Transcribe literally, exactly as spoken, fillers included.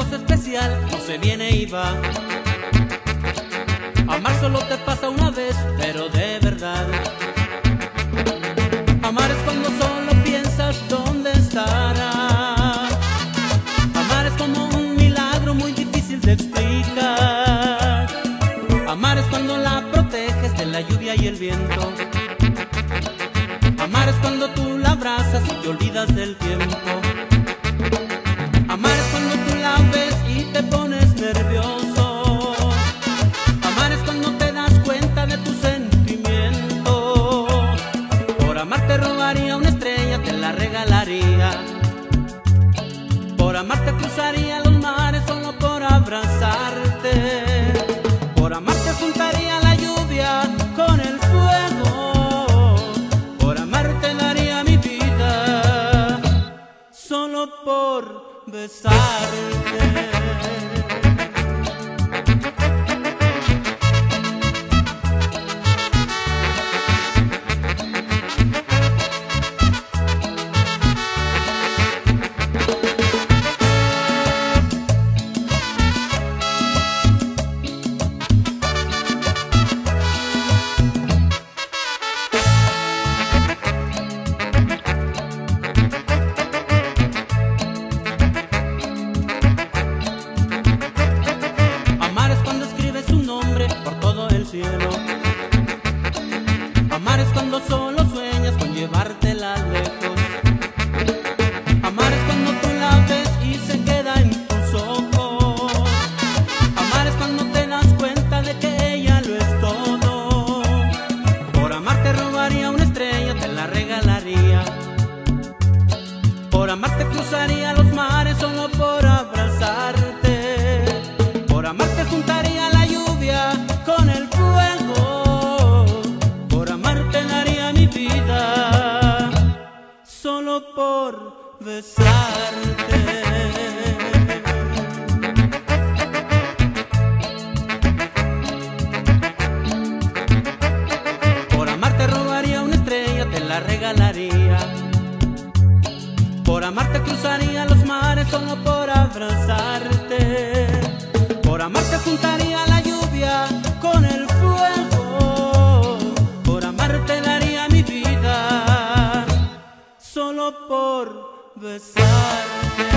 cosa especial, no se viene y va. Amar solo te pasa una vez, pero de verdad. Amar es cuando solo piensas dónde estará. Amar es como un milagro muy difícil de explicar. Amar es cuando la proteges de la lluvia y el viento. Amar es cuando tú la abrazas y te olvidas del tiempo. Amar es cuando tú la ves y te pones nervioso. Amar es cuando te das cuenta de tu sentimiento. Por amar te robaría una estrella, te la regalaría. Por amar te cruzaría los mares solo por abrazarte. Por amar te juntaría la lluvia con el fuego. Por amar te daría mi vida solo por besarte. Amar es cuando solo sueñas con llevártela lejos. Amar es cuando tú la ves y se queda en tus ojos. Amar es cuando te das cuenta de que ella lo es todo. Por amar te robaría una estrella, te la regalaría. Por amar te cruzaría los mares solo por abrazarte. Por amar te juntaría la lluvia con el fuego. Por amar te daría mi vida solo por besarte. Por amar te robaría una estrella, te la regalaría. Por amar te cruzaría los mares solo por abrazarte. Por amar te juntaría la lluvia con el fuego. Por amar te daría mi vida solo por besarte.